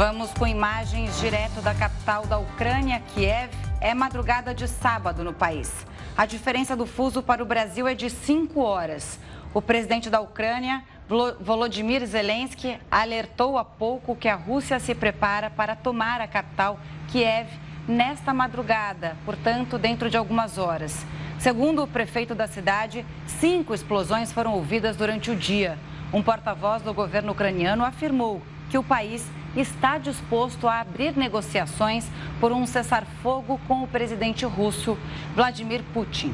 Vamos com imagens direto da capital da Ucrânia, Kiev. É madrugada de sábado no país. A diferença do fuso para o Brasil é de 5 horas. O presidente da Ucrânia, Volodymyr Zelensky, alertou há pouco que a Rússia se prepara para tomar a capital, Kiev, nesta madrugada, portanto, dentro de algumas horas. Segundo o prefeito da cidade, 5 explosões foram ouvidas durante o dia. Um porta-voz do governo ucraniano afirmou que o país está disposto a abrir negociações por um cessar-fogo com o presidente russo, Vladimir Putin.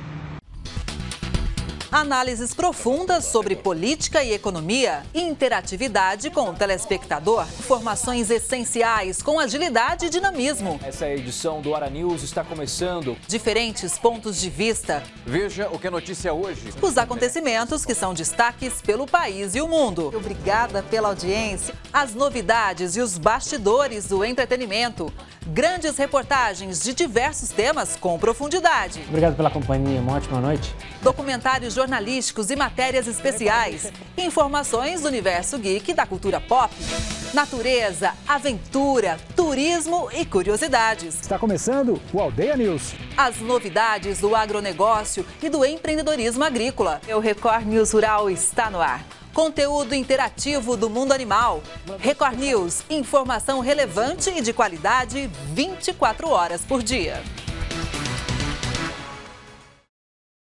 Análises profundas sobre política e economia, interatividade com o telespectador, informações essenciais com agilidade e dinamismo. Essa edição do Hora News está começando. Diferentes pontos de vista. Veja o que é notícia hoje. Os acontecimentos que são destaques pelo país e o mundo. Obrigada pela audiência. As novidades e os bastidores do entretenimento. Grandes reportagens de diversos temas com profundidade. Obrigado pela companhia, uma ótima noite. Documentários jornalísticos e matérias especiais. Informações do universo geek e da cultura pop. Natureza, aventura, turismo e curiosidades. Está começando o Aldeia News. As novidades do agronegócio e do empreendedorismo agrícola. O Record News Rural está no ar. Conteúdo interativo do mundo animal. Record News, informação relevante e de qualidade 24 horas por dia.